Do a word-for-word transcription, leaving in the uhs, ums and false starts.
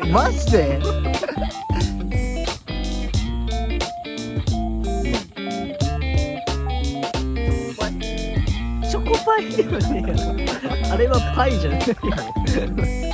マジでチョコパイではねえよ。あれはパイじゃないよ。